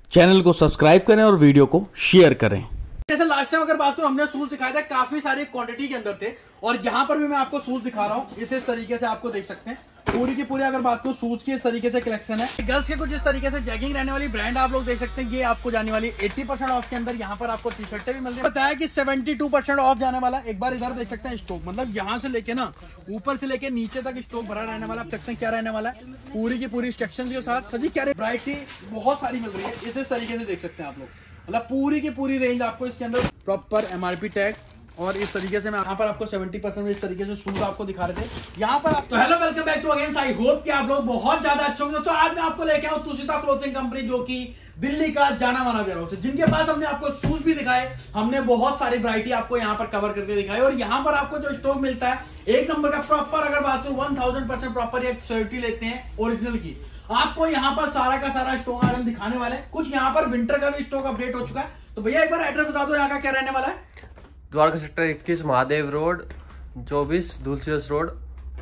Channel को subscribe करें और वीडियो को शेयर करें। जैसे लास्ट टाइम अगर बात करूं, हमने शूज दिखाया था, काफी सारी क्वांटिटी के अंदर थे और यहाँ पर भी मैं आपको शूज दिखा रहा हूँ। इस तरीके से आपको देख सकते हैं पूरी की पूरी अगर बात करूं शूज की इस तरीके से कलेक्शन है। गर्ल्स के कुछ इस तरीके से जैगिंग रहने वाली ब्रांड आप लोग देख सकते हैं। ये आपको जाने वाली 80% ऑफ के अंदर यहाँ पर आपको टी शर्टें भी मिल रही है। बताया कि 72% ऑफ जाने वाला। एक बार इधर देख सकते हैं स्टॉक, मतलब यहाँ से लेके ना ऊपर से लेके नीचे तक स्टॉक भरा रहने वाला। आप सकते हैं क्या रहने वाला है, पूरी की पूरी इंस्ट्रक्शन के साथ सजी क्या वैरायटी बहुत सारी मिल रही है। इस तरीके से देख सकते हैं आप लोग, मतलब पूरी की पूरी रेंज आपको इसके अंदर प्रॉपर एमआरपी टैग और इस तरीके से मैं यहाँ पर आपको 70% इस तरीके से शूज आपको दिखा रहे थे यहाँ पर। तो hello, welcome back to again. I hope कि आप लोग बहुत ज्यादा अच्छे होंगे। दोस्तों आज मैं आपको लेके आऊँ तुषिता क्लोथिंग कंपनी, जो कि दिल्ली का जाना माना वेयरहाउस है, जिनके पास हमने आपको शूज भी दिखाए। हमने बहुत सारी वैरायटी आपको यहाँ पर कवर करके दिखाई और यहाँ पर आपको जो स्टॉक मिलता है एक नंबर का प्रॉपर। अगर बात करूँ 1000% प्रॉपर एक सिक्योरिटी लेते हैं ओरिजिनल की। आपको यहाँ पर सारा का सारा स्टॉक आज हम दिखाने वाले हैं। कुछ यहाँ पर विंटर का भी स्टॉक अपडेट हो चुका है। तो भैया एक बार एड्रेस बता दो, यहाँ का क्या रहने वाला है। द्वारका सेक्टर 21 महादेव रोड 24 धुलसियस रोड,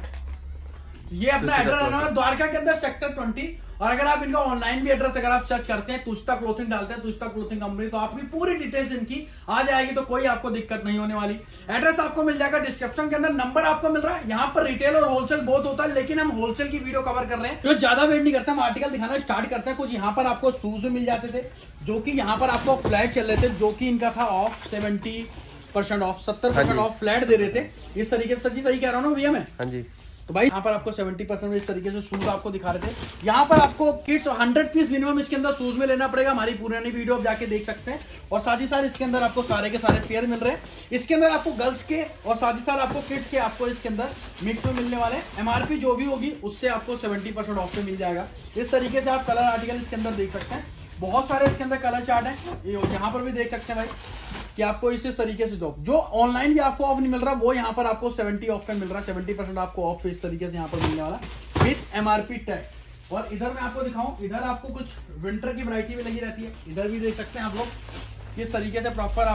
ये अपना एड्रेस रहने वाला द्वारका के अंदर सेक्टर 20। और अगर आप इनका ऑनलाइन भी एड्रेस अगर आप सर्च करते हैं, तुषिता क्लोथिंग डालते हैं, तुषिता क्लोथिंग कंपनी, तो आपकी पूरी डिटेल्स इनकी आ जाएगी। तो कोई आपको दिक्कत नहीं होने वाली। एड्रेस आपको मिल जाएगा डिस्क्रिप्शन के अंदर, नंबर आपको मिल रहा है। यहाँ पर रिटेल और होलसेल बहुत होता है, लेकिन हम होलसेल की वीडियो कवर कर रहे हैं। तो ज्यादा वेट नहीं करते, हम आर्टिकल दिखाना स्टार्ट करते हैं। कुछ यहाँ पर आपको शूज भी मिल जाते थे, जो कि यहाँ पर आपको फ्लैट चल रहे थे, जो कि इनका था ऑफ 70% ऑफ, 70% ऑफ फ्लैट दे रहे थे। इस तरीके से सही कह रहा हूँ ना भैया मैं? हाँ जी। तो भाई यहाँ पर आपको 70% इस तरीके से शूज आपको दिखा रहे थे। यहाँ पर आपको किड्स 100 पीस मिनिमम इसके अंदर शूज में लेना पड़ेगा। हमारी पुरानी वीडियो आप जाके देख सकते हैं। और साथ ही साथ इसके अंदर आपको सारे के सारे पेयर मिल रहे हैं। इसके अंदर आपको गर्ल्स के और साथ ही साथ आपको किड्स के आपको इसके अंदर मिक्स में मिलने वाले। एमआरपी जो भी होगी उससे आपको 70% ऑफ में मिल जाएगा। इस तरीके से आप कलर आर्टिकल इसके अंदर देख सकते हैं। बहुत सारे इसके अंदर कलर चार्ट है। यहाँ पर भी देख सकते हैं भाई कि आपको इस तरीके से जो ऑनलाइन भी आपको ऑफ नहीं मिल रहा, वो यहाँ पर आपको 70 ऑफ पे मिल रहा है। 70% आपको ऑफ इस तरीके से यहाँ पर मिलने वाला विथ एमआरपी टैग। और इधर मैं आपको दिखाऊं, इधर आपको कुछ विंटर की वैरायटी भी लगी रहती है। इधर भी देख सकते हैं आप लोग किस तरीके से प्रॉपर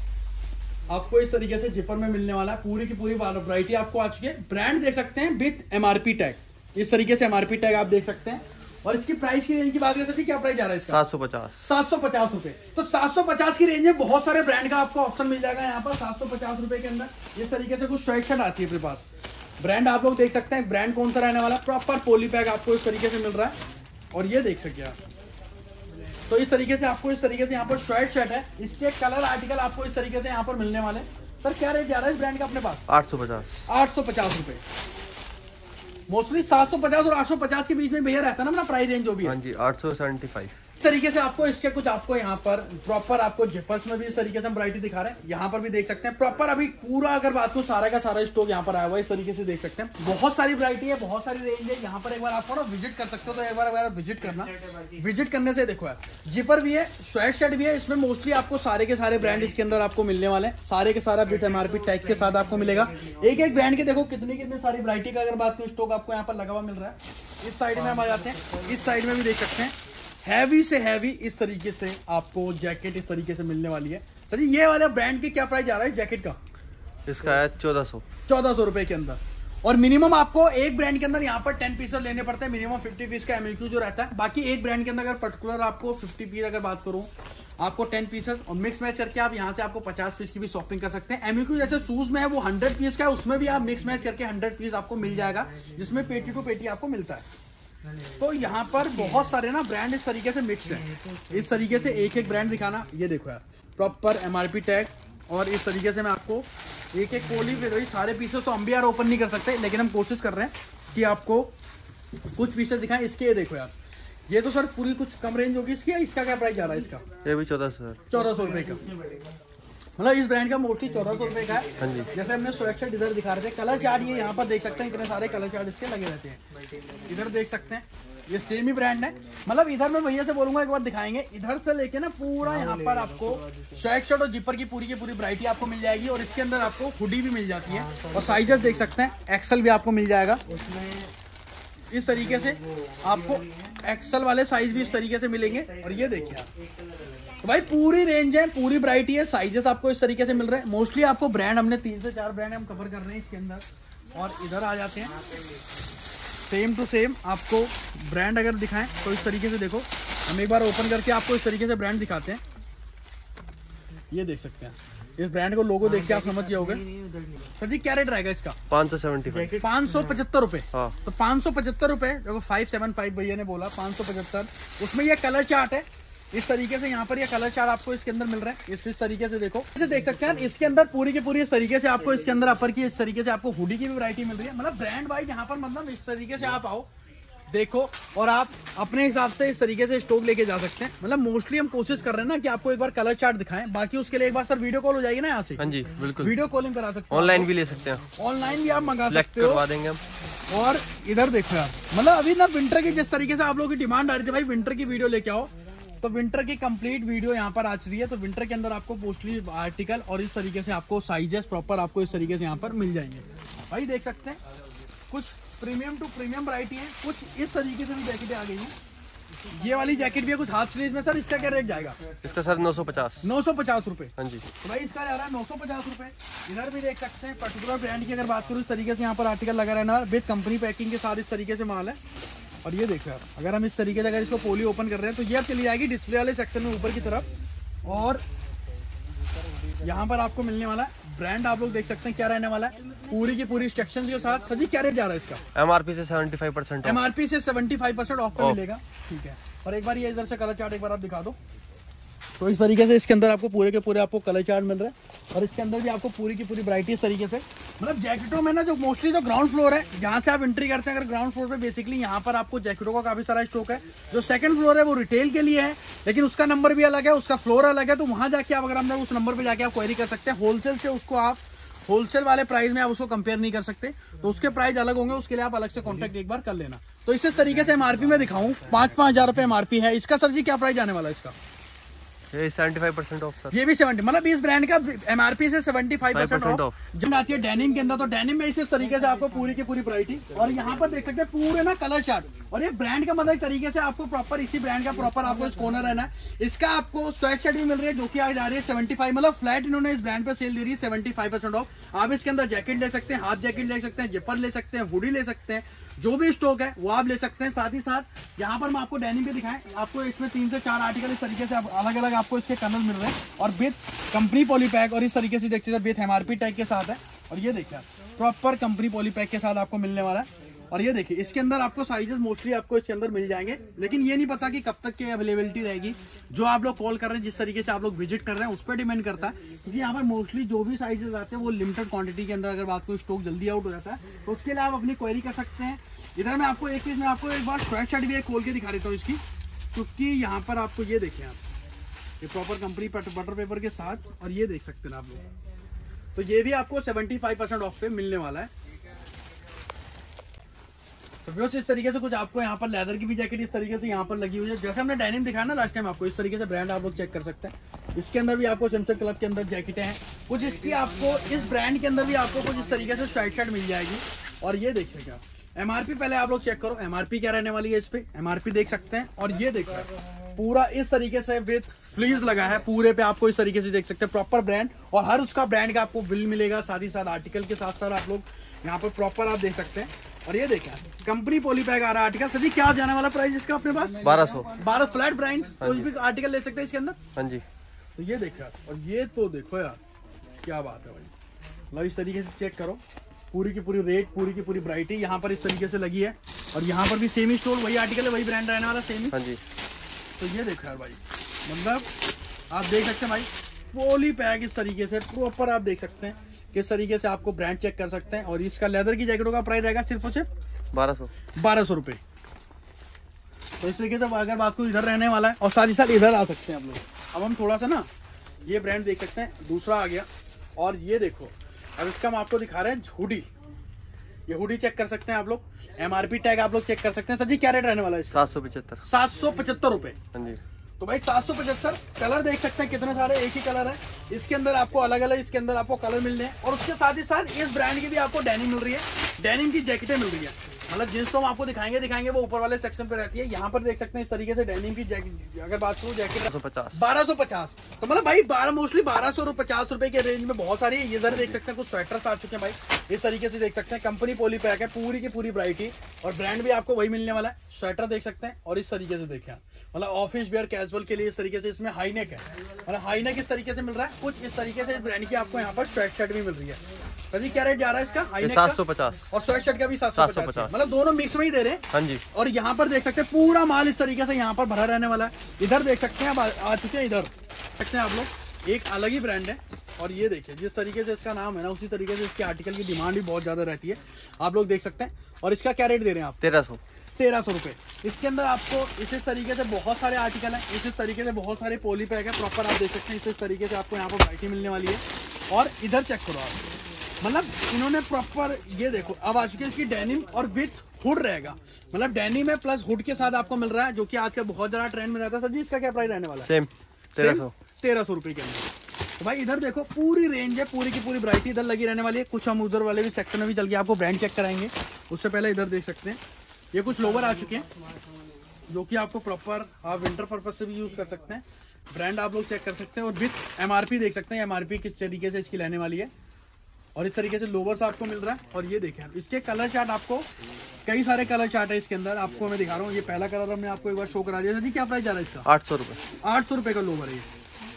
आपको इस तरीके से जिपर में मिलने वाला है। पूरी की पूरी वैरायटी आपको आ चुकी है। ब्रांड देख सकते हैं विथ एमआरपी टैग। इस तरीके से एमआरपी टैग आप देख सकते हैं। और इसकी प्राइस की रेंज की बात कर सकते हैं, क्या प्राइस जा रहा है इसका? 750 रुपए। तो 750 की रेंज में बहुत सारे ब्रांड का आपको ऑप्शन मिल जाएगा यहाँ पर 750 रुपए के अंदर। इस तरीके से कुछ स्वेटशर्ट आती है अपने पास। ब्रांड आप लोग देख सकते हैं, ब्रांड कौन सा रहने वाला। प्रॉपर पोली पैक आपको इस तरीके से मिल रहा है। और ये देख सकते हैं आप। तो इस तरीके से आपको इस तरीके से यहाँ पर स्वेटशर्ट है। इसके कलर आर्टिकल आपको इस तरीके से यहाँ पर मिलने वाले। सर क्या रेट जा रहा है इस ब्रांड का अपने पास? 850 रुपए। मोस्टली 750 और 850 के बीच में भैया रहता है ना अपना प्राइस रेंज जो भी है। हाँ जी, 875। इस तरीके से आपको इसके कुछ आपको यहाँ पर प्रॉपर आपको जिपर्स में भी इस तरीके से हम वैरायटी दिखा रहे हैं। यहाँ पर भी देख सकते हैं प्रॉपर अभी पूरा अगर बात को सारा का सारा स्टॉक यहाँ पर आया हुआ है। इस तरीके से देख सकते हैं बहुत सारी वैरायटी है, बहुत सारी रेंज है। यहाँ पर एक बार आपको ना विजिट कर सकते हो, तो एक बार अगर विजिट करना, विजिट करने से देखो यार, जिपर भी है, स्वेट शर्ट भी है। इसमें मोस्टली आपको सारे के सारे ब्रांड इसके अंदर आपको मिलने वाले हैं। सारे के सारा विद एमआरपी टैग के साथ आपको मिलेगा। एक एक ब्रांड के देखो कितनी सारी वैरायटी का अगर बात करूं स्टॉक आपको यहाँ पर लगा हुआ मिल रहा है। इस साइड में हम आ जाते हैं, इस साइड में भी देख सकते हैं हैवी से हैवी इस तरीके से आपको जैकेट इस तरीके से मिलने वाली है। सर ये वाले ब्रांड की क्या प्राइस जा रहा है जैकेट का? इसका है 1400 रुपए के अंदर। और मिनिमम आपको एक ब्रांड के अंदर यहाँ पर 10 पीस लेने पड़ते हैं। मिनिमम 50 पीस का एमक्यू जो रहता है। बाकी एक ब्रांड के अंदर अगर पर्टिकुलर आपको 50 पीस अगर बात करूं, आपको 10 पीसेस और मिक्स मैच करके आप यहाँ से आपको 50 पीस की भी शॉपिंग कर सकते हैं। एमक्यू जैसे शूज में है वो 100 पीस का है, उसमें भी आप मिक्स मैच करके 100 पीस आपको मिल जाएगा, जिसमें पेटी टू पेटी आपको मिलता है। तो यहाँ पर बहुत सारे ना ब्रांड इस तरीके से मिक्स है। इस तरीके से एक एक ब्रांड दिखाना। ये देखो यार प्रॉपर एमआरपी टैग। और इस तरीके से मैं आपको एक एक कोली सारे पीसेस तो हम भी यार ओपन नहीं कर सकते, लेकिन हम कोशिश कर रहे हैं कि आपको कुछ पीसेस दिखाएं। इसके ये देखो यार, ये तो सर पूरी कुछ कम रेंज होगी इसकी। इसका क्या प्राइस जा रहा है इसका? ये भी 1400 रुपए का। मतलब इस ब्रांड का मोस्टली 1400 रुपए का है। हाँ जी। जैसे हमने स्वेटशर्ट इधर दिखा रहे थे, कलर चार्ट ये यहाँ पर देख सकते हैं, इतने सारे कलर चार्ट इसके लगे रहते हैं। इधर देख सकते हैं ये सेम ही ब्रांड है। मतलब इधर मैं भैया से बोलूंगा एक बार दिखाएंगे। इधर से लेके ना पूरा यहाँ पर आपको स्वेटशर्ट और जिपर की पूरी वैरायटी आपको मिल जाएगी। और इसके अंदर आपको हुडी भी मिल जाती है। और साइजेस देख सकते हैं, एक्सल भी आपको मिल जाएगा। इस तरीके से आपको एक्सल वाले साइज भी इस तरीके से मिलेंगे। और ये देखिए तो भाई पूरी रेंज है, पूरी वैरायटी है, साइजेस आपको इस तरीके से मिल रहे हैं। मोस्टली आपको ब्रांड हमने 3 से 4 ब्रांड हम कवर कर रहे हैं इसके अंदर। और इधर आ जाते हैं सेम टू सेम आपको ब्रांड अगर दिखाएं तो इस तरीके से देखो हम एक बार ओपन करके आपको इस तरीके से ब्रांड दिखाते हैं। ये देख सकते हैं, इस ब्रांड को लोगो देख के आप समझ जाओगे। सर जी क्या रेट रहेगा इसका? 575। 575 रुपए। हाँ। तो 575 रुपए, देखो 575 भैया ने बोला 575। उसमें ये कलर चार्ट है इस तरीके से, यहाँ पर ये कलर चार्ट आपको इसके अंदर मिल रहा है। इस तरीके से देखो, इसे देख सकते हैं इसके अंदर पूरी की पूरी इस तरीके से आपको इसके अंदर अपर की इस तरीके से आपको हुडी की भी वैरायटी मिल रही है। मतलब ब्रांड वाइज यहाँ पर मतलब इस तरीके से आप आओ देखो और आप अपने हिसाब से इस तरीके से स्टॉक लेके जा सकते हैं। मतलब मोस्टली हम कोशिश कर रहे हैं ना कि आपको एक बार कलर चार्ट दिखाएं, बाकी उसके लिए एक बार सर वीडियो कॉल हो जाएगी ना यहाँ से। हाँ जी बिल्कुल, वीडियो कॉलिंग करा सकते हैं, ऑनलाइन भी ले सकते हैं, ऑनलाइन भी आप मंगा सकते करवा देंगे हम। और इधर देखो यार, मतलब अभी ना विंटर की जिस तरीके से आप लोगों की डिमांड आ रही थी भाई विंटर की वीडियो लेके आओ, तो विंटर की कंप्लीट वीडियो यहाँ पर आ चुकी है। तो विंटर के अंदर आपको मोस्टली आर्टिकल और इस तरीके से आपको साइजेस प्रॉपर आपको इस तरीके से यहाँ पर मिल जाएंगे। भाई देख सकते हैं कुछ प्रीमियम टू प्रीमियम वैरायटी है, कुछ इस तरीके से भी जैकेटें आ गई हैं। ये वाली जैकेट भी है कुछ हाफ स्लीव में। सर इसका क्या रेट जाएगा? इसका सर 950। 950 रुपए। हाँ जी। तो भाई इसका जा रहा है 950 रुपए। इधर भी देख सकते हैं पर्टिकुलर ब्रांड की अगर बात करूँ इस तरीके से यहाँ पर आर्टिकल लगा रहना विद कंपनी पैकिंग के साथ इस तरीके से माल है। और ये देखो यार, अगर हम इस तरीके से अगर इसको पोली ओपन कर रहे हैं तो ये अब चली जाएगी डिस्प्ले वाले सेक्शन में ऊपर की तरफ। और यहाँ पर आपको मिलने वाला है ब्रांड, आप लोग देख सकते हैं क्या रहने वाला है पूरी की पूरी इंस्ट्रक्शंस के साथ। सर जी क्या रेट जा रहा है इसका? एमआरपी से 75%। एमआरपी से 75% ऑफ पे मिलेगा। ठीक है। और एक बार ये इधर से कलर चार्ट एक बार आप दिखा दो। तो इस तरीके से इसके अंदर आपको पूरे के पूरे आपको कलर चार्ट मिल रहा है और इसके अंदर भी आपको पूरी की पूरी वैरायटी इस तरीके से। मतलब जैकेटों में ना जो मोस्टली जो ग्राउंड फ्लोर है जहाँ से आप एंट्री करते हैं, अगर ग्राउंड फ्लोर पे बेसिकली यहाँ पर आपको जैकेटों का काफी सारा स्टॉक है। जो सेकंड फ्लोर है वो रिटेल के लिए है, लेकिन उसका नंबर भी अलग है, उसका फ्लोर अलग है। तो वहां जाके आप अगर हम लोग उस नंबर पे जाके आप क्वेरी कर सकते हैं। होलसेल से उसको आप होलसेल वाले प्राइस में आप उसको कंपेयर नहीं कर सकते, तो उसके प्राइस अलग होंगे, उसके लिए आप अलग से कॉन्टेक्ट एक बार कर लेना। तो इस तरीके से एमआरपी में दिखाऊं 5-5 हजार रुपए एमआरपी है इसका। सर जी क्या प्राइस आने वाला है इसका? ये 75% ऑफ सर। ये भी 70, मतलब इस ब्रांड का एमआरपी से 75% ऑफ। जब आती है डेनिम के अंदर, तो डेनिम में इस तरीके से आपको पूरी की पूरी वैरायटी। और यहाँ पर देख सकते हैं पूरे ना कलर चार्ट। और ये ब्रांड का मतलब एक तरीके से आपको प्रॉपर इसी ब्रांड का प्रॉपर आपको इस कॉर्नर रहना है। इसका आपको स्वेट शर्ट भी मिल रही है जो कि आज आ रही है 75, मतलब फ्लैट इन्होंने इस ब्रांड पर सेल दे रही है 75% ऑफ। आप इसके अंदर जैकेट ले सकते हैं, हाफ जैकेट ले सकते हैं, जिपर ले सकते हैं, हुडी ले सकते हैं, जो भी स्टॉक है वो आप ले सकते हैं। साथ ही साथ यहाँ पर मैं आपको डेनिम भी दिखाएं, आपको इसमें 3 से 4 आर्टिकल इस तरीके से अलग अलग आपको इसके कलर मिल रहे हैं और विद कंपनी पॉली पैक और इस तरीके से देखते हैं विद एमआरपी टैग के साथ है। और ये देखिए प्रॉपर कंपनी पॉली पैक के साथ आपको मिलने वाला है। और ये देखिए इसके अंदर आपको साइजेस मोस्टली आपको इसके अंदर मिल जाएंगे, लेकिन ये नहीं पता कि कब तक की अवेलेबिलिटी रहेगी। जो आप लोग कॉल कर रहे हैं, जिस तरीके से आप लोग विजिट कर रहे हैं उस पर डिपेंड करता है, क्योंकि यहाँ पर मोस्टली जो भी साइजेस आते हैं वो लिमिटेड क्वांटिटी के अंदर अगर बात को स्टॉक जल्दी आउट हो जाता है, तो उसके लिए आप अपनी क्वेरी कर सकते हैं। इधर मैं आपको एक चीज, मैं आपको एक बार स्वेट शर्ट भी खोल के दिखा देता हूँ इसकी, क्योंकि यहाँ पर आपको ये देखें आप, ये प्रॉपर कंपनी बटर पेपर के साथ, और ये देख सकते हैं आप लोग। तो ये भी आपको 75% ऑफ पे मिलने वाला है। तो व्यूअर्स इस तरीके से कुछ आपको यहाँ पर लेदर की भी जैकेट इस तरीके से यहाँ पर लगी हुई है। जैसे हमने डेनिम दिखाया ना लास्ट टाइम, आपको इस तरीके से ब्रांड आप लोग चेक कर सकते हैं। इसके अंदर भी आपको सैमसंग क्लब के अंदर जैकेटें हैं कुछ, इसकी आपको इस ब्रांड के अंदर भी आपको कुछ इस तरीके से स्वेट शर्ट मिल जाएगी। और ये देखिए क्या एमआरपी पहले आप लोग चेक करो, एमआरपी क्या रहने वाली है इस पे, एमआरपी देख सकते हैं। और ये देखो पूरा इस तरीके से विद फ्लीज लगा है पूरे पे, आपको इस तरीके से देख सकते हैं प्रॉपर ब्रांड, और हर उसका ब्रांड का आपको बिल मिलेगा, साथ ही साथ आर्टिकल के साथ साथ आप लोग यहाँ पर प्रॉपर आप देख सकते हैं। और ये देखें कंपनी पॉली पैक आ रहा है आर्टिकल। सर जी क्या जाने वाला प्राइस इसका अपने पास? 1200 फ्लैट ब्रांड, कोई भी आर्टिकल ले सकते हैं इसके अंदर। हाँ जी। तो ये देखो यार, और ये तो देखो यार क्या बात है भाई, मतलब इस तरीके से चेक करो पूरी की पूरी रेट, पूरी की पूरी वैरायटी यहाँ पर इस तरीके से लगी है। और यहाँ पर भी सेम ही स्टोर, वही आर्टिकल है, वही ब्रांड रहने वाला सेम ही। हाँ जी। तो ये देखो यार भाई, मतलब आप देख सकते हैं भाई पॉली पैक इस तरीके से प्रॉपर आप देख सकते हैं किस तरीके से आपको ब्रांड चेक कर सकते हैं। और इसका लेदर की जैकेटों का प्राइस रहेगा सिर्फ और सिर्फ 1200 रुपए। तो इस तरीके से अगर बात को इधर रहने वाला है, और साथ ही साथ इधर आ सकते हैं आप लोग। अब हम थोड़ा सा ना ये ब्रांड देख सकते हैं, दूसरा आ गया। और ये देखो अब इसका हम आपको दिखा रहे हैं हुडी, ये हुडी चेक कर सकते हैं आप लोग, एमआरपी टैग आप लोग चेक कर सकते हैं। सर जी क्या रेट रहने वाला है इसका? 775 रुपए। हाँ जी। तो भाई 775। कलर देख सकते हैं कितने सारे, एक ही कलर है, इसके अंदर आपको अलग अलग इसके अंदर आपको कलर मिल रहे हैं। और उसके साथ ही साथ इस ब्रांड की भी आपको डेनिम मिल रही है, डेनिम की जैकेटें मिल रही है। मतलब जींस तो हम आपको दिखाएंगे वो ऊपर वाले सेक्शन पे रहती है। यहाँ पर देख सकते हैं इस तरीके से डेनिम की जैकेट, अगर बात करूँ जैकेट 1250। तो मतलब भाई मोस्टली 1250 रुपए के रेंज में बहुत सारी है। ये इधर देख सकते हैं कुछ स्वेटर्स आ चुके हैं भाई, इस तरीके से देख सकते हैं, कंपनी पॉली पैक है, पूरी की पूरी वैरायटी, और ब्रांड भी आपको वही मिलने वाला है। स्वेटर देख सकते हैं, और इस तरीके से देखें मतलब ऑफिस वेयर कैजुअल के लिए इस तरीके से इसमें हाई नेक है, मतलब हाई नेक इस तरीके से मिल रहा है। कुछ इस तरीके से इस ब्रांड की आपको यहाँ पर स्वेट शर्ट भी मिल रही है। सर क्या रेट जा रहा है इसका? हाई नेक 750 और स्वेट शर्ट का भी 750, मतलब दोनों मिक्स में ही दे रहे हैं। हाँ जी। और यहाँ पर देख सकते हैं पूरा माल इस तरीके से यहाँ पर भरा रहने वाला है। इधर देख सकते हैं, अब आ चुके हैं, इधर सकते हैं आप लोग, एक अलग ही ब्रांड है। और ये देखिए जिस तरीके से इसका नाम है ना, उसी तरीके से इसके आर्टिकल की डिमांड भी बहुत ज्यादा रहती है, आप लोग देख सकते हैं। और इसका क्या रेट दे रहे हैं आप? 1300 रुपए। इसके अंदर आपको इस तरीके से बहुत सारे आर्टिकल हैं, इस तरीके से बहुत सारे पॉली पैक है प्रॉपर, आप देख सकते हैं। इस तरीके से आपको यहाँ पर वैरायटी मिलने वाली है। और इधर चेक करो आप, मतलब इन्होंने प्रॉपर ये देखो, अब आ चुकी है इसकी डेनिम और विथ हुड रहेगा, मतलब डेनिम है प्लस हुड के साथ आपको मिल रहा है, जो कि आजकल बहुत ज्यादा ट्रेंड में रहता है। सर जी इसका क्या प्राइस रहने वाला है? सेम 1300 रुपए के अंदर। तो भाई इधर देखो पूरी रेंज है, पूरी की पूरी वैरायटी इधर लगी रहने वाली है। कुछ हम उधर वाले भी सेक्टर में भी चल के आपको ब्रांड चेक कराएंगे। उससे पहले इधर देख सकते हैं, ये कुछ लोवर आ चुके हैं, जो कि आपको प्रॉपर आप विंटर पर्पज से भी यूज कर सकते हैं। ब्रांड आप लोग चेक कर सकते हैं, और विथ एमआरपी देख सकते हैं, एमआरपी किस तरीके से इसकी लेने वाली है। और इस तरीके से लोवर्स आपको मिल रहा है। और ये देखें इसके कलर चार्ट, आपको कई सारे कलर चार्ट है इसके अंदर, आपको मैं दिखा रहा हूँ। ये पहला कलर हमने आपको एक बार शो करा दिया था जी। क्या प्राइस जा रहा है इसका? 800 रुपए। 800 रुपए का लोवर है ये।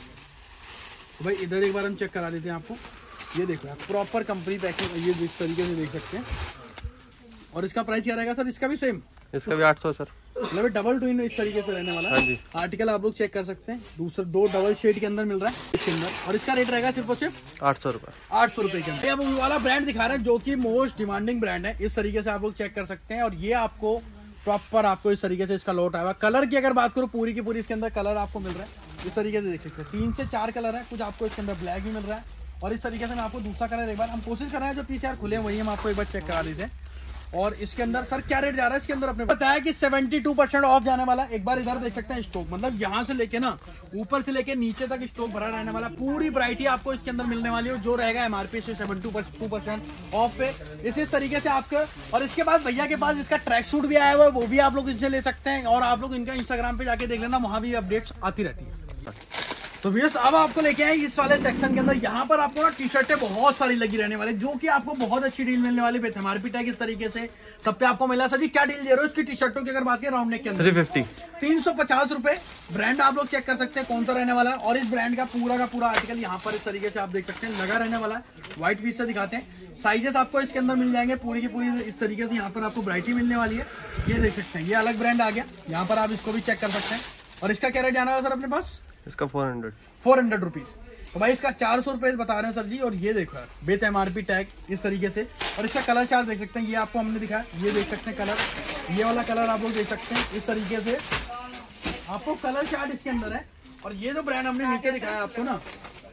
तो भाई इधर एक बार हम चेक करा देते हैं आपको। ये देखो यार प्रॉपर कंपनी पैकिंग, ये इस तरीके से देख सकते हैं। और इसका प्राइस क्या रहेगा सर? इसका भी सेम, इसका भी 800 सर, मतलब डबल ट्विन इस तरीके से रहने वाला है। हाँ जी। आर्टिकल आप लोग चेक कर सकते हैं, दूसरा 2 डबल शेड के अंदर मिल रहा है इसके अंदर। और इसका रेट रहेगा सिर्फ और सिर्फ 800 रुपए। 800 रुपए के अंदर। अब वो वाला ब्रांड दिखा रहे हैं जो कि मोस्ट डिमांडिंग ब्रांड है, इस तरीके से आप लोग चेक कर सकते हैं। और ये आपको प्रॉपर आपको इस तरीके से इसका लॉट आएगा। कलर की अगर बात करो, पूरी की पूरी इसके अंदर कलर आपको मिल रहा है, इस तरीके से देख सकते हैं। 3 से 4 कलर है, कुछ आपको इसके अंदर ब्लैक भी मिल रहा है। और इस तरीके से मैं आपको दूसरा कलर एक बार हम कोशिश कर रहे हैं, जो पीछे खुले हैं वही हम आपको एक बार चेक करा देते हैं। और इसके अंदर सर क्या रेट जा रहा है? इसके अंदर आपने बताया कि 72% ऑफ जाने वाला। एक बार इधर देख सकते हैं स्टॉक, मतलब यहाँ से लेके ना ऊपर से लेके नीचे तक स्टॉक भरा रहने वाला। पूरी वैरायटी आपको इसके अंदर मिलने वाली है, जो रहेगा एमआरपी से 72% ऑफ पे। इसी तरीके से आपके, और इसके बाद भैया के पास इसका ट्रैक सूट भी आया हुआ है, वो भी आप लोग इनसे ले सकते हैं। और आप लोग इनका इंस्टाग्राम पे जाके देख लेना, वहां भी अपडेट्स आती रहती है। तो व्यूअर्स अब आपको लेके आए इस वाले सेक्शन के अंदर। यहाँ पर आपको ना टी शर्टें बहुत सारी लगी रहने वाली, जो कि आपको बहुत अच्छी डील मिलने वाली है। एमआरपी टैग इस तरीके से सब पे आपको मिला। सर जी क्या डील दे रहे हो इसकी टी शर्टों की अगर बात करें? राउंड नेक के अंदर 350 रुपए। ब्रांड आप लोग चेक कर सकते हैं कौन सा रहने वाला है। और इस ब्रांड का पूरा आर्टिकल यहाँ पर इस तरीके से आप देख सकते हैं लगा रहने वाला है। व्हाइट पीस से दिखाते हैं, साइजेस आपको इसके अंदर मिल जाएंगे पूरी की पूरी इस तरीके से। यहाँ पर आपको वैरायटी मिलने वाली है, ये देख सकते हैं। ये अलग ब्रांड आ गया, यहाँ पर आप इसको भी चेक कर सकते हैं। और इसका क्या रेट जाना है सर अपने पास? इसका 400 रुपीज। तो भाई इसका 400 रुपए बता रहे हैं सर जी। और ये देखो यार विथ एमआरपी टैग इस तरीके से। और इसका कलर चार्ट देख सकते हैं, ये आपको हमने दिखाया, ये देख सकते हैं कलर, ये वाला कलर आप लोग देख सकते हैं। इस तरीके से आपको कलर चार्ट इसके अंदर है। और ये जो ब्रांड हमने नीचे दिखाया आपको ना,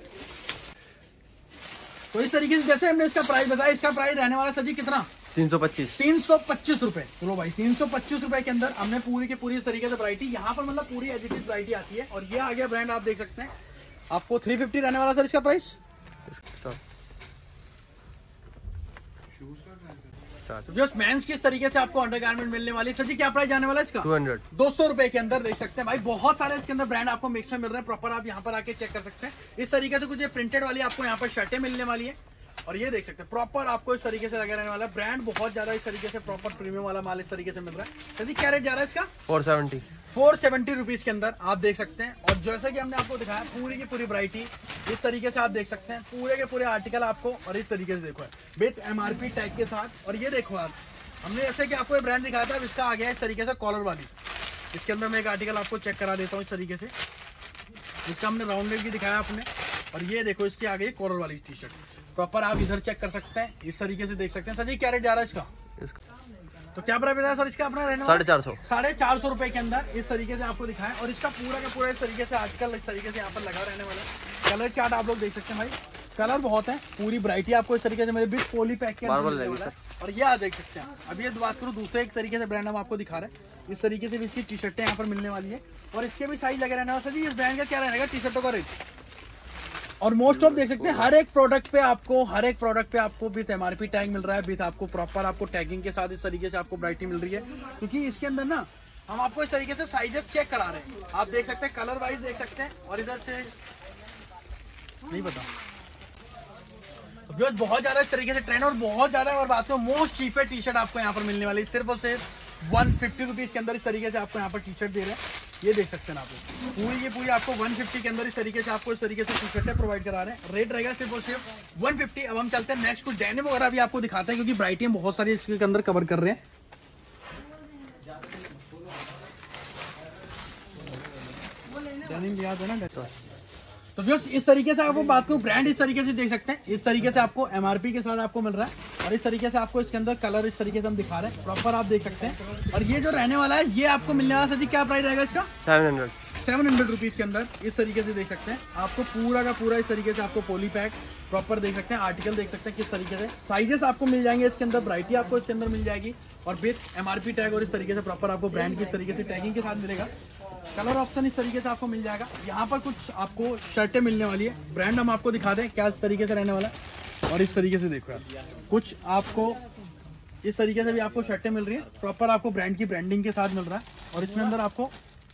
तो इस तरीके से जैसे हमने इसका प्राइस बताया, इसका प्राइस रहने वाला सर जी कितना? 325 रुपए। चलो भाई 325 रुपए के अंदर हमने पूरी की पूरी इस तरीके से वैरायटी यहाँ पर, मतलब पूरी एडिटेड वैरायटी आती है। और ये आ गया ब्रांड आप देख सकते हैं, आपको 350 रहने वाला सर इसका प्राइस। जस्ट मेंस की इस तरीके से आपको अंडरगारमेंट मिलने वाली है। सर जी क्या प्राइस जाने वाला है इसका? 200 रुपए के अंदर देख सकते हैं भाई। बहुत सारे इसके अंदर ब्रांड आपको मिक्स में मिल रहे हैं, प्रॉपर आप यहाँ पर आके चेक कर सकते हैं। इस तरीके से कुछ प्रिंटेड वाली आपको यहाँ पर शर्टें मिलने वाली है। और ये देख सकते हैं प्रॉपर आपको इस तरीके से लगा रहने वाला ब्रांड, बहुत ज्यादा इस तरीके से प्रॉपर प्रीमियम वाला माल इस तरीके से मिल रहा है। सर जी क्या रेट जा रहा है इसका? 470 रुपीज के अंदर आप देख सकते हैं। और जैसा कि हमने आपको दिखाया पूरी की पूरी वैरायटी इस तरीके से आप देख सकते हैं, पूरे के पूरे आर्टिकल आपको। और इस तरीके से देखो विथ एमआरपी टैग के साथ। और ये देखो आप, हमने जैसे कि आपको ब्रांड दिखाया था, इसका आ गया इस तरीके से कॉलर वाली। इसके अंदर मैं एक आर्टिकल आपको चेक करा देता हूँ इस तरीके से। इसका हमने राउंड नेक भी दिखाया आपने। और ये देखो इसकी आ गई कॉलर वाली टी शर्ट, प्रॉपर आप इधर चेक कर सकते हैं, इस तरीके से देख सकते हैं। सर जी क्या रेट जा रहा है इसका? तो क्या प्राइस है सर इसका अपना रहने वाला? 450 रुपए के अंदर इस तरीके से आपको दिखाएं। और इसका पूरा का पूरा इस तरीके से आजकल इस तरीके से यहाँ पर लगा रहने वाला है। कलर चार्ट आप लोग देख सकते हैं भाई, कलर बहुत है, पूरी वैरायटी आपको इस तरीके से मेरे बिग पॉली पैक के अंदर मिलने वाला है। और ये आप देख सकते हैं। अब ये बात करूँ दूसरे एक तरीके से ब्रांड हम आपको दिखा रहे हैं, इस तरीके से भी इसकी टी शर्टें यहाँ पर मिलने वाली है। और इसके भी साइज लगे रहने वाला। सर जी इस ब्रांड का क्या रहेगा टी शर्टों का रेट? और मोस्ट ऑफ देख सकते हैं हर एक प्रोडक्ट पे आपको विथ एमआरपी टैग मिल रहा है, विथ आपको प्रॉपर आपको टैगिंग के साथ इस तरीके से आपको वैरायटी मिल रही है। क्योंकि इसके अंदर ना हम आपको इस तरीके से साइजेस चेक करा रहे हैं, आप देख सकते हैं कलर वाइज देख सकते हैं। और इधर से नहीं पता जो बहुत ज्यादा इस तरीके से ट्रेंड और बहुत ज्यादा, और बात करो मोस्ट चीपर टी शर्ट आपको यहाँ पर मिलने वाली है सिर्फ और सिर्फ 150 रुपीज के अंदर। इस तरीके से आपको यहाँ पर टी शर्ट दे रहे हैं, ये देख सकते हैं आप पूरी ये पूरी आपको 150 के अंदर इस तरीके से आपको इस तरीके से टी शर्टें प्रोवाइड करा रहे हैं। रेट रहेगा सिर्फ और सिर्फ 150। अब हम चलते हैं नेक्स्ट, कुछ डेनिम वगैरह भी आपको दिखाते हैं क्योंकि वैरायटी बहुत सारी इसके अंदर कवर कर रहे हैं। डेनिम याद है ना। तो जो इस तरीके से आपको बात करूं, ब्रांड इस तरीके से देख सकते हैं, इस तरीके से आपको MRP के साथ आपको मिल रहा है और इस तरीके से आपको इसके अंदर कलर इस तरीके से हम दिखा रहे हैं, प्रॉपर आप देख सकते हैं। और ये जो रहने वाला है ये आपको मिलने वाला है, क्या प्राइस रहेगा इसका? 700 रुपीज के अंदर इस तरीके से देख सकते हैं। आपको पूरा का पूरा इस तरीके से आपको पोली पैक प्रॉपर देख सकते हैं, आर्टिकल देख सकते हैं किस तरीके से, साइजेस आपको मिल जाएंगे इसके अंदर, वैरायटी आपको इसके अंदर मिल जाएगी और विद MRP टैग और इस तरीके से प्रॉपर आपको ब्रांड की इस तरीके से टैगिंग के साथ मिलेगा। कलर ऑप्शन इस तरीके से आपको मिल जाएगा। यहाँ पर कुछ आपको शर्टें मिलने वाली है, ब्रांड हम आपको दिखा दें क्या इस तरीके से रहने वाला है। और इस तरीके से देखो यार, कुछ आपको इस तरीके से भी आपको शर्टें मिल रही है, प्रॉपर आपको ब्रांड की ब्रांडिंग के साथ मिल रहा है। और इसमें अंदर आपको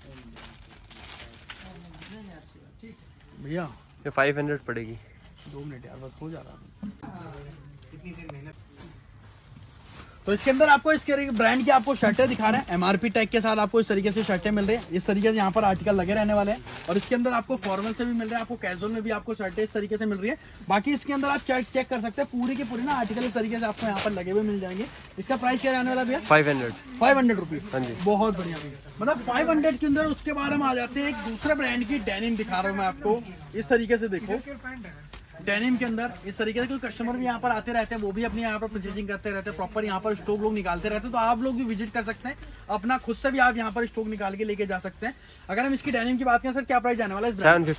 भैया ये 500 पड़ेगी। 2 मिनट यार, बस हो जा रहा है। तो इसके अंदर आपको इसके ब्रांड की आपको शर्टें दिखा रहे हैं, MRP टैग के साथ आपको इस तरीके से शर्टें मिल रही है। इस तरीके से यहाँ पर आर्टिकल लगे रहने वाले हैं और इसके अंदर आपको फॉर्मल से भी मिल रहे हैं, आपको कैजुअल में भी आपको शर्टें इस तरीके से मिल रही है। बाकी इसके अंदर आप चेक कर सकते हैं, पूरी की पूरी ना आर्टिकल इस तरीके से आपको यहाँ पर लगे हुए मिल जाएंगे। इसका प्राइस क्या रहने वाला भैया? 500 रुपीज। बहुत बढ़िया भैया, मतलब 500 के अंदर। उसके बाद हम आ जाते हैं एक दूसरे ब्रांड की डेनिम दिखा रहा हूँ मैं आपको, इस तरीके से देखो डेनिम के अंदर इस तरीके से। कोई कस्टमर भी यहाँ पर आते रहते हैं, वो भी अपने यहाँ पर परचेजिंग करते रहते हैं, प्रॉपर यहाँ पर स्टॉक लोग निकालते रहते हैं। तो आप लोग भी विजिट कर सकते हैं, अपना खुद से भी आप यहाँ पर स्टॉक निकाल के लेके जा सकते हैं। अगर हम इसकी डेनिम की बात करें सर, क्या प्राइस जाने वाला है?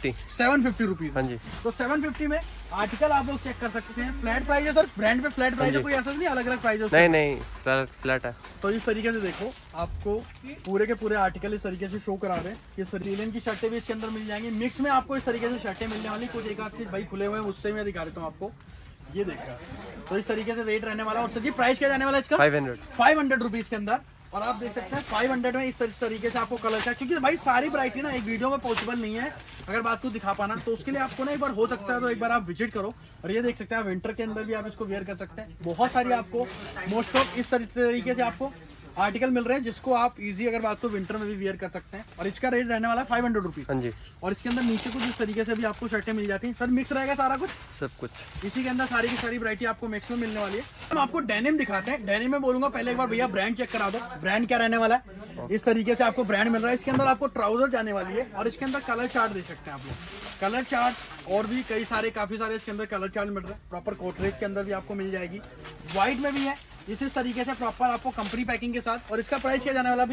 750 रुपीज। हाँ जी। तो 750 में आर्टिकल आप लोग चेक कर सकते हैं। फ्लैट प्राइस है सर, ब्रांड पे फ्लैट प्राइस है, कोई ऐसा नहीं अलग अलग प्राइस है? नहीं, फ्लैट है। तो इस तरीके से देखो आपको पूरे के पूरे आर्टिकल इस तरीके से शो करा रहे हैं। ये सरीलन की शर्टें भी इसके अंदर मिल जाएंगी, मिक्स में आपको इस तरीके से शर्टें मिलने वाली। कुछ एक आध चीज भाई खुले हुए हैं, उससे मैं दिखा देता हूँ आपको, ये देखा। तो इस तरीके से रेट रहने वाला। और सर जी प्राइस क्या जाने वाला है इसका? 500 रुपीज के अंदर। और आप देख सकते हैं 500 में इस तरीके से आपको कलर का, क्योंकि भाई सारी वैरायटी ना एक वीडियो में पॉसिबल नहीं है अगर बात को दिखा पाना, तो उसके लिए आपको ना एक बार हो सकता है तो एक बार आप विजिट करो। और ये देख सकते हैं विंटर के अंदर भी आप इसको वेयर कर सकते हैं। बहुत सारी आपको मोस्ट ऑफ इस तरीके से आपको आर्टिकल मिल रहे हैं जिसको आप इजी अगर बात को विंटर में भी वेयर कर सकते हैं। और इसका रेट रहने वाला है 500 रुपीज। हाँ जी। और इसके अंदर नीचे कुछ इस तरीके से भी आपको शर्टें मिल जाती हैं। सर मिक्स रहेगा सारा कुछ, सब कुछ इसी के अंदर सारी की सारी वैरायटी आपको मिक्स में मिलने वाली है। हम आपको डेनिम दिखाते हैं। डेनिम में बोलूंगा पहले एक बार भैया ब्रांड चेक करा दो, ब्रांड क्या रहने वाला है। इस तरीके से आपको ब्रांड मिल रहा है। इसके अंदर आपको ट्राउजर जाने वाली है और इसके अंदर कलर चार्ट देख सकते हैं आप लोग, कलर चार्ट और भी कई सारे काफी सारे इसके अंदर कलर चार्ट मिल रहा है। प्रॉपर कोटरेज के अंदर भी आपको मिल जाएगी, व्हाइट में भी है इस तरीके से प्रॉपर आपको कंपनी पैकिंग के साथ। और इसका प्राइस क्या जाने वाला?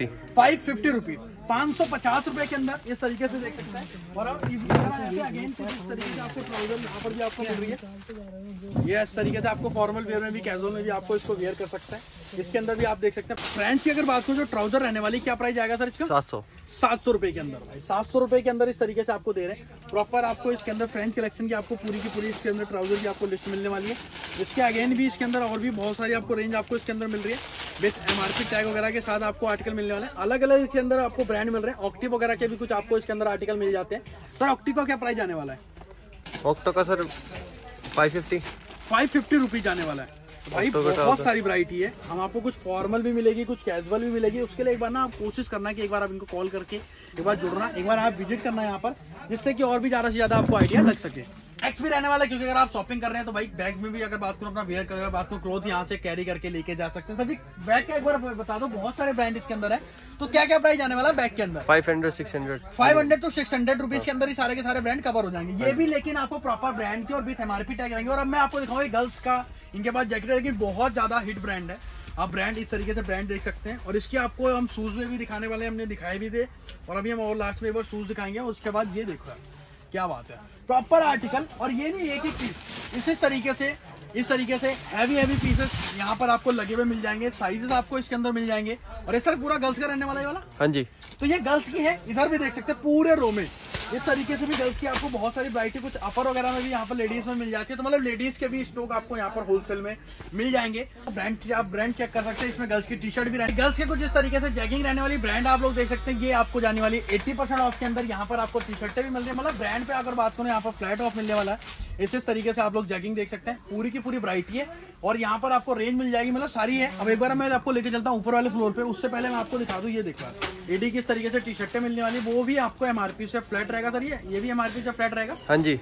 550 रुपीज, 550 रुपए के अंदर इस तरीके से देख सकते हैं। और आप अगेन इस तरीके से आपको ट्राउजर यहाँ पर भी आपको मिल रही है। ये इस तरीके से आपको फॉर्मल वेयर में भी कैजुअल में भी आपको इसको वेयर कर सकते हैं। इसके अंदर भी आप देख सकते हैं। फ्रेंच की अगर बात करूं जो ट्राउजर रहने वाली, क्या प्राइस आएगा सर इसका? 700 रुपए के अंदर। भाई 700 रुपए के अंदर इस तरीके से आपको दे रहे हैं। प्रॉपर आपको इसके अंदर फ्रेंच कलेक्शन की आपको पूरी की पूरी इसके अंदर ट्राउजर की आपको लिस्ट मिलने वाली है। इसके अगेन भी इसके अंदर और भी बहुत सारी आपको रेंज आपको इसके अंदर मिल रही है। विद MRP टैग वगैरह के साथ आपको आर्टिकल मिलने वाले हैं। अलग अलग इसके अंदर आपको ब्रांड मिल रहे हैं। ऑक्टी वगैरह के भी कुछ आपको इसके अंदर आर्टिकल मिल जाते हैं। सर ऑक्टी का क्या प्राइस आने वाला है? ऑक्टो का सर 550 रुपीज आने वाला है। भाई बहुत सारी वैरायटी है। हम आपको कुछ फॉर्मल भी मिलेगी, कुछ कैजुअल भी मिलेगी। उसके लिए एक बार ना आप कोशिश करना कि एक बार आप इनको कॉल करके एक बार जुड़ना, एक बार आप विजिट करना यहाँ पर, जिससे कि और भी ज्यादा से ज्यादा आपको आइडिया लग सके। एक्स भी रहने वाला है, क्योंकि अगर आप शॉपिंग कर रहे हैं तो भाई बैग में भी अगर बात करूं अपना वेयर कर, बात करूं क्लोथ यहाँ से कैरी करके लेके जा सकते हैं। सर जी बैग का एक बार बता दो, बहुत सारे ब्रांड इसके अंदर है, तो क्या क्या प्राइस आने वाला है बैग के अंदर? 500 to 600 रुपीज के अंदर ही सारे के सारे ब्रांड कवर हो जाएंगे। ये भी लेकिन आपको प्रॉपर ब्रांड के और विद MRP टैग रहेंगे। और अब मैं आपको दिखाऊंगा गर्ल्स का, इनके पास जैकेट है लेकिन बहुत ज्यादा हिट ब्रांड है। आप ब्रांड इस तरीके से ब्रांड देख सकते हैं। और इसके आपको हम शूज में भी दिखाने वाले, हमने दिखाए भी थे और अभी हम और लास्ट में एक बार शूज दिखाएंगे। उसके बाद ये देखो क्या बात है, प्रॉपर आर्टिकल। और ये नहीं एक ही पीस, इस तरीके से हैवी पीसेस यहाँ पर आपको लगे हुए मिल जाएंगे। साइजेस आपको इसके अंदर मिल जाएंगे। और ये सर पूरा गर्ल्स का रहने वाला है वाला? हाँ जी। तो ये गर्ल्स की है, इधर भी देख सकते हैं पूरे रो में इस तरीके से भी गर्ल्स की आपको बहुत सारी वैरायटी, कुछ अपर वगैरह में भी यहाँ पर लेडीज में मिल जाती है। तो मतलब लेडीज के भी स्टॉक आपको यहाँ पर होलसेल में मिल जाएंगे। ब्रांड आप ब्रांड चेक कर सकते हैं, इसमें गर्ल्स की टी शर्ट भी रहती है। गर्ल्स के कुछ इस तरीके से जैगिंग रहने वाली ब्रांड आप लोग देख सकते हैं। ये आपको जाने वाली 80% ऑफ के अंदर यहाँ पर आपको टी शर्टें भी मिल रही है। मतलब ब्रांड पे अगर बात करें यहाँ पर फ्लैट ऑफ मिलने वाला है। इस तरीके से आप लोग जैगिंग देख सकते हैं, पूरी की पूरी वैरायटी है और यहाँ पर आपको रेंज मिल जाएगी, मतलब सारी है। अब एक बार मैं आपको लेके चलता हूँ ऊपर वाले फ्लोर पे, उससे पहले मैं आपको दिखा दूँ। ये देखा एडी किस तरीके से टी शर्टें मिलने वाली, वो भी आपको एमआरपी से फ्लैट रहेगा सर। ये भी एमआरपी से फ्लैट रहेगा। हाँ जी,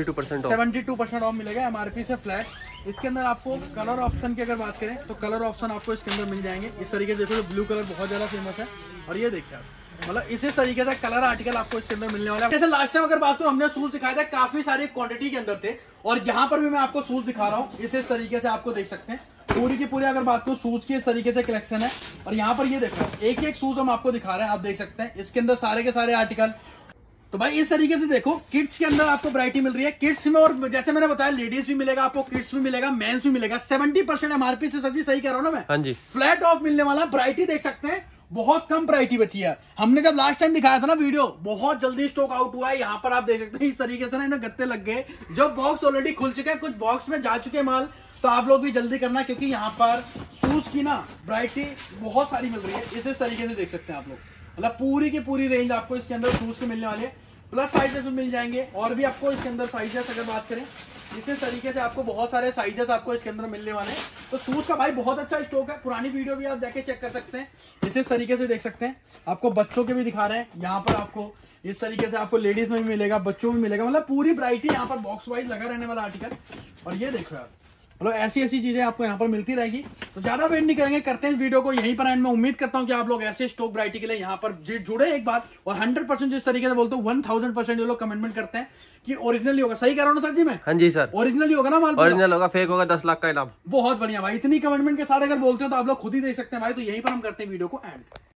72% ऑफ मिलेगा एमआरपी से फ्लैट। इसके अंदर आपको कलर ऑप्शन की अगर बात करें तो कलर ऑप्शन आपको इसके अंदर मिल जाएंगे। इस तरीके से देखो, ब्लू कलर बहुत ज्यादा फेमस है और ये देखिए आप, मतलब इसी तरीके से कलर आर्टिकल आपको इसके अंदर मिलने वाला है। जैसे लास्ट टाइम अगर बात करूं, हमने शूज दिखाया था, काफी सारी क्वांटिटी के अंदर थे और यहाँ पर भी मैं आपको शूज दिखा रहा हूँ। इस तरीके से आपको देख सकते हैं, पूरी की पूरी अगर बात करूं शूज की इस तरीके से कलेक्शन है। और यहाँ पर ये देखो, एक एक शूज हम आपको दिखा रहे हैं, आप देख सकते हैं इसके अंदर सारे के सारे आर्टिकल। तो भाई इस तरीके से देखो, किड्स के अंदर आपको वैरायटी मिल रही है। किड्स में, और जैसे मैंने बताया, लेडीज भी मिलेगा आपको, किड्स भी मिलेगा, मेंस भी मिलेगा। 70% एमआरपी से, सर सही कह रहा हूं ना मैं? हाँ जी, फ्लैट ऑफ मिलने वाला। वैरायटी देख सकते हैं, बहुत कम वैरायटी बची है। हमने जब लास्ट टाइम दिखाया था ना वीडियो, बहुत जल्दी स्टॉक आउट हुआ है। यहाँ पर आप देख सकते हैं इस तरीके से ना इन्हें गत्ते लग गए, जो बॉक्स ऑलरेडी खुल चुके हैं, कुछ बॉक्स में जा चुके माल। तो आप लोग भी जल्दी करना, क्योंकि यहाँ पर शूज की ना वैरायटी बहुत सारी मिल रही है। इस तरीके से देख सकते हैं आप लोग, मतलब पूरी की पूरी रेंज आपको इसके अंदर शूज के मिलने वाले हैं। प्लस साइजेस मिल जाएंगे और भी आपको इसके अंदर साइजेस अगर बात करें, इसी तरीके से आपको बहुत सारे साइजेस आपको इसके अंदर मिलने वाले हैं। तो शूज का भाई बहुत अच्छा स्टॉक है। पुरानी वीडियो भी आप जाके चेक कर सकते हैं। इसी तरीके से देख सकते हैं, आपको बच्चों के भी दिखा रहे हैं। यहाँ पर आपको इस तरीके से आपको लेडीज में भी मिलेगा, बच्चों में मिलेगा, मतलब पूरी वैरायटी यहाँ पर बॉक्स वाइज लगा रहने वाला आर्टिकल। और ये देखो यार, मतलब ऐसी ऐसी चीजें आपको यहाँ पर मिलती रहेगी। तो ज्यादा वेट नहीं करेंगे, करते हैं इस वीडियो को यहीं पर एंड। मैं उम्मीद करता हूँ कि आप लोग ऐसे स्टॉक वैरायटी के लिए यहाँ पर जुड़े एक बार, और 100% जिस तरीके से बोलते हैं 1000% ये लोग कमेंटमेंट करते हैं कि ओरिजिनल होगा। सही कह रहा हूँ ना सर जी मैं? हाँ जी सर, ओरिजिनल होगा ना माल? ओरिजिनल होगा, फेक होगा 10 लाख का इनाम। बहुत बढ़िया भाई, इतनी कमेंटमेंट के साथ अगर बोलते हो तो आप लोग खुद ही देख सकते हैं भाई। तो यहीं पर हम करते हैं वीडियो को एंड।